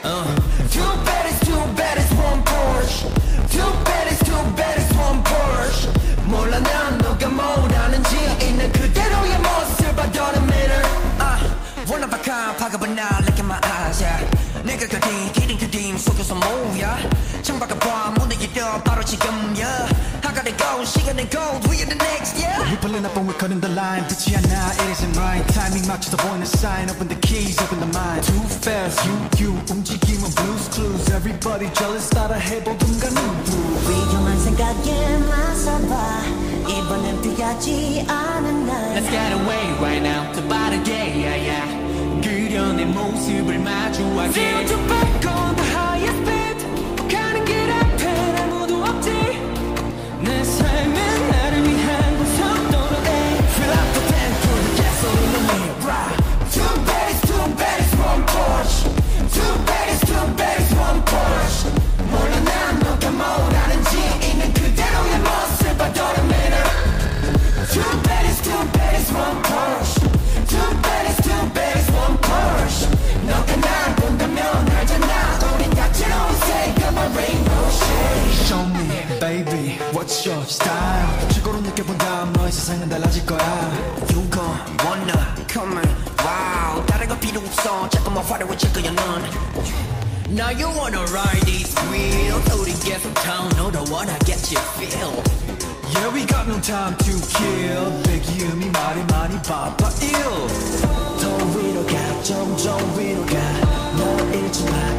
Too bad it's one Porsche. Too bad it's one Porsche. 몰라 난 너가 뭐라는지 있는 그대로의 모습 I don't matter. One of a kind 파급은 나 look in my eyes yeah. 내가 기린 그림 속에서 뭐야 창밖을 봐 무너지려 바로 지금 yeah. I gotta go 시간은 go we are the next yeah. We pulling up and we're cutting the line 듣지 않아 it isn't right timing 맞춰서 보이는 sign open the keys open the mind too fast you 움직임은 blues clues everybody jealous 따라 해보든가 누구 위험한 생각에 맞서봐 이번엔 피하지 않은 날 Let's get away right now 더 빠르게 yeah, yeah. 그려낸 모습을 마주하게 Feel to back on the highest speed 가는 길 앞엔 아무도 없지 내 삶은 나를 위한 고속도로 Fill up the tank for the gasoline in me Too bad it's one Porsche Too bad it's one Porsche 몰라 난 너가 뭐라는지 있는 그대로의 모습 I don't matter Too bad it's one Porsche Too bad it's one Porsche 너가 날 본다면 알잖아 우린 다채로운 색감의 rainbow shade Show me baby what's your style 최고로 느껴본다면 너의 세상은 달라질 거야 You gon' wanna come on wow 다른 거 필요 없어 자꾸만 화려해질 거야 넌 Now you wanna ride these wheels 우리 계속 town 너도 wanna get your feel Yeah we got no time to kill 배기음이 말이 많이 바빠 ill 더 위로 가 점점 위로 가너 잃지 마